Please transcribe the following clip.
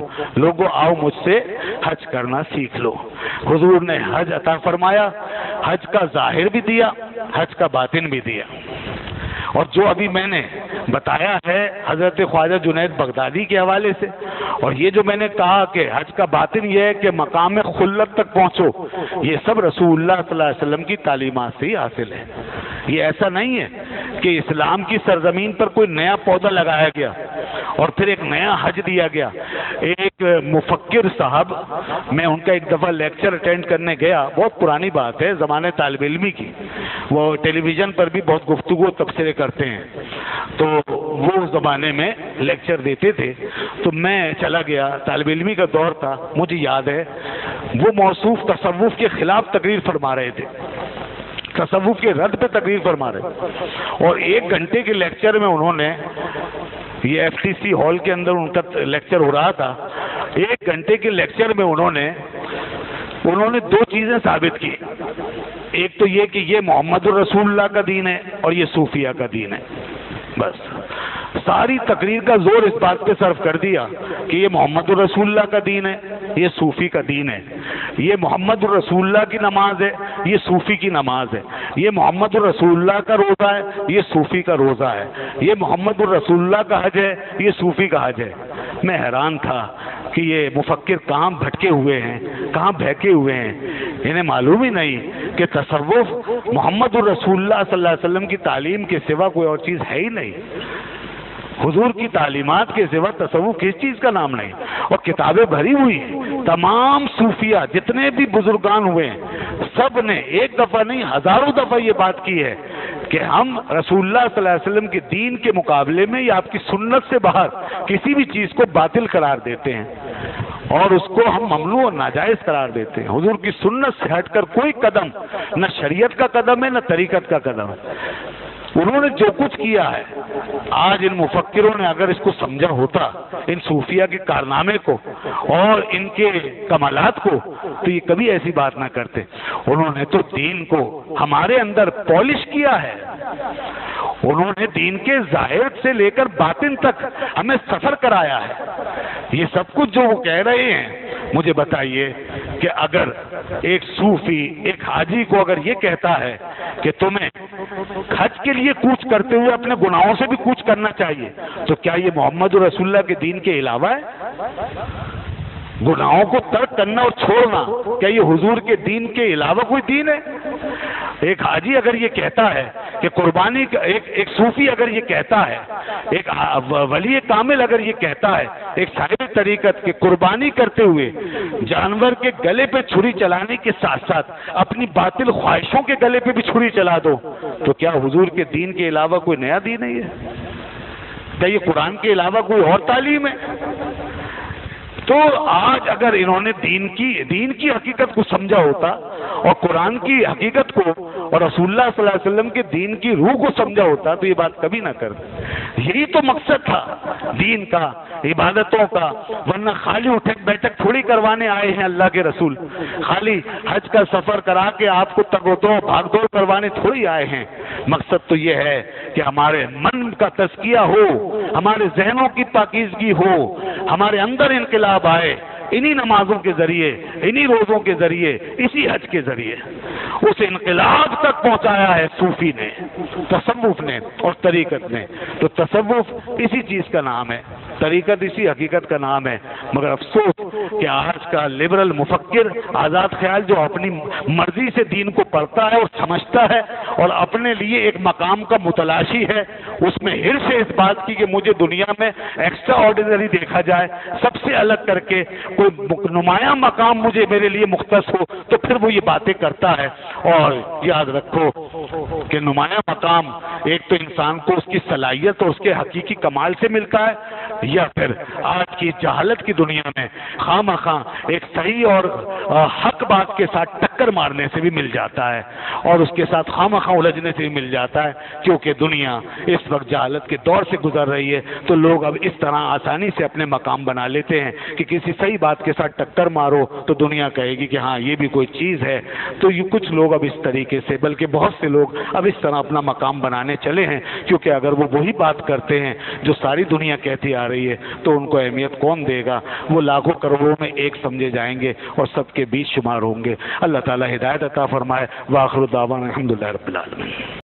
لوگوں آؤ مجھ سے حج کرنا سیکھ لو۔ حضور نے حج عطا فرمایا، حج کا ظاہر بھی دیا، حج کا باطن بھی دیا۔ اور جو ابھی میں نے بتایا ہے حضرت خواجہ جنید بغدادی کے حوالے سے، اور یہ جو میں نے کہا کہ حج کا باطن یہ ہے کہ مقام خلت تک پہنچو، یہ سب رسول اللہ صلی اللہ علیہ وسلم کی تعلیمات سے ہی حاصل ہے۔ یہ ایسا نہیں ہے کہ اسلام کی سرزمین پر کوئی نیا پودا لگایا گیا اور پھر ایک نیا حج دیا گیا۔ ایک مفکر صاحب، میں ان کا ایک دفعہ لیکچر اٹینڈ کرنے گیا، بہت پرانی بات ہے زمانے طالب علمی کی، وہ ٹیلی ویژن پر بھی بہت گفتگو تبصرے کرتے ہیں، تو وہ زمانے میں لیکچر دیتے تھے، تو میں چلا گیا، طالب علمی کا دور تھا، مجھے یاد ہے وہ موصوف تصوف کے خلاف تقریر فرما رہے تھے، تصوف کے رد پہ تقریر فرما رہے، اور 1 گھنٹے کے لیکچر میں انہوں نے، یہ ایف ٹی سی ہال کے اندر ان کا لیکچر ہو رہا تھا، 1 گھنٹے کے لیکچر میں انہوں نے 2 چیزیں ثابت کی۔ ایک تو یہ کہ یہ محمد الرسول اللہ کا دین ہے اور یہ صوفیہ کا دین ہے، بس ساری تقریر کا زور اس بات پہ صرف کر دیا کہ یہ محمد الرسول اللہ کا دین ہے، یہ صوفی کا دین ہے، یہ محمد الرسول اللہ کی نماز ہے، یہ صوفی کی نماز ہے، یہ محمد الرسول اللہ کا روزہ ہے، یہ صوفی کا روزہ ہے، یہ محمد الرسول اللہ کا حج ہے، یہ صوفی کا حج ہے۔ میں حیران تھا کہ یہ مفکر کہاں بھٹکے ہوئے ہیں، کہاں بہکے ہوئے ہیں، انہیں معلوم ہی نہیں کہ تصوف محمد الرسول اللہ صلی اللہ علیہ وسلم کی تعلیم کے سوا کوئی اور چیز ہے ہی نہیں۔ حضور کی تعلیمات کے سوا تصوف کس چیز کا نام نہیں، اور کتابیں بھری ہوئی ہیں۔ تمام صوفیہ جتنے بھی بزرگان ہوئے ہیں، سب نے ایک دفعہ نہیں ہزاروں دفعہ یہ بات کی ہے کہ ہم رسول اللہ صلی اللہ علیہ وسلم کے دین کے مقابلے میں یا آپ کی سنت سے باہر کسی بھی چیز کو باطل قرار دیتے ہیں اور اس کو ہم ممنوع اور ناجائز قرار دیتے ہیں۔ حضور کی سنت سے ہٹ کر کوئی قدم نہ شریعت کا قدم ہے نہ طریقت کا قدم ہے۔ انہوں نے جو کچھ کیا ہے، آج ان مفکروں نے اگر اس کو سمجھا ہوتا، ان صوفیہ کے کارنامے کو اور ان کے کمالات کو، تو یہ کبھی ایسی بات نہ کرتے۔ انہوں نے تو دین کو ہمارے اندر پالش کیا ہے، انہوں نے دین کے ظاہر سے لے کر باطن تک ہمیں سفر کرایا ہے۔ یہ سب کچھ جو وہ کہہ رہے ہیں، مجھے بتائیے کہ اگر ایک صوفی ایک حاجی کو اگر یہ کہتا ہے کہ تمہیں حج کے لیے کوچ کرتے ہوئے اپنے گناہوں سے بھی کوچ کرنا چاہیے، تو کیا یہ محمد رسول اللہ کے دین کے علاوہ ہے؟ گناہوں کو ترک کرنا اور چھوڑنا، کیا یہ حضور کے دین کے علاوہ کوئی دین ہے؟ ایک حاجی اگر یہ کہتا ہے کہ قربانی، ایک صوفی اگر یہ کہتا ہے، ایک ولی کامل اگر یہ کہتا ہے، ایک صاحب طریقت کہ قربانی کرتے ہوئے جانور کے گلے پہ چھری چلانے کے ساتھ ساتھ اپنی باطل خواہشوں کے گلے پہ بھی چھری چلا دو، تو کیا حضور کے دین کے علاوہ کوئی نیا دین نہیں ہے؟ کیا یہ قرآن کے علاوہ کوئی اور تعلیم ہے؟ تو آج اگر انہوں نے دین کی حقیقت کو سمجھا ہوتا اور قرآن کی حقیقت کو اور رسول اللہ صلی اللہ علیہ وسلم کے دین کی روح کو سمجھا ہوتا تو یہ بات کبھی نہ کرتے۔ یہی تو مقصد تھا دین کا، عبادتوں کا، ورنہ خالی اٹھک بیٹھک تھوڑی کروانے آئے ہیں اللہ کے رسول، خالی حج کا سفر کرا کے آپ کو تگ و دو بھاگ دوڑ کروانے تھوڑی آئے ہیں۔ مقصد تو یہ ہے کہ ہمارے من کا تزکیہ ہو، ہمارے ذہنوں کی پاکیزگی ہو، ہمارے اندر انقلاب آئے، انہی نمازوں کے ذریعے، انہی روزوں کے ذریعے، اسی حج کے ذریعے۔ اس انقلاب تک پہنچایا ہے صوفی نے، تصوف نے اور طریقت نے۔ تو تصوف اسی چیز کا نام ہے، طریقت اسی حقیقت کا نام ہے۔ مگر افسوس کہ آج کا لبرل مفکر آزاد خیال جو اپنی مرضی سے دین کو پڑھتا ہے اور سمجھتا ہے اور اپنے لیے ایک مقام کا متلاشی ہے، اس میں حرص ہے اس بات کی کہ مجھے دنیا میں ایکسٹرا آرڈینری دیکھا جائے، سب سے الگ کر کے کوئی نمایاں مقام مجھے میرے لیے مختص ہو، تو پھر وہ یہ باتیں کرتا ہے۔ اور یاد رکھو کہ نمایاں مقام ایک تو انسان کو اس کی صلاحیت اور اس کے حقیقی کمال سے ملتا ہے، یا پھر آج کی جہالت کی دنیا میں خواہ مخواہ ایک صحیح اور حق بات کے ساتھ ٹکر مارنے سے بھی مل جاتا ہے، اور اس کے ساتھ خواہ مخواہ الجھنے سے بھی مل جاتا ہے، کیونکہ دنیا اس وقت جہالت کے دور سے گزر رہی ہے، تو لوگ اب اس طرح آسانی سے اپنے مقام بنا لیتے ہیں کہ کسی صحیح بات کے ساتھ ٹکر مارو تو دنیا کہے گی کہ ہاں یہ بھی کوئی چیز ہے. تو یہ کچھ لوگ اب اس طریقے سے، بلکہ بہت سے لوگ اب اس طرح اپنا مقام بنانے چلے ہیں، کیونکہ اگر وہ وہی بات کرتے ہیں جو ساری دنیا کہتی آ رہی ہے تو ان کو اہمیت کون دے گا؟ وہ لاکھوں کروڑوں میں ایک سمجھے جائیں گے اور سب کے بیچ شمار ہوں گے. اللہ تعالی ہدایت عطا فرمائے. وآخر دعوانا الحمدللہ رب العالمین.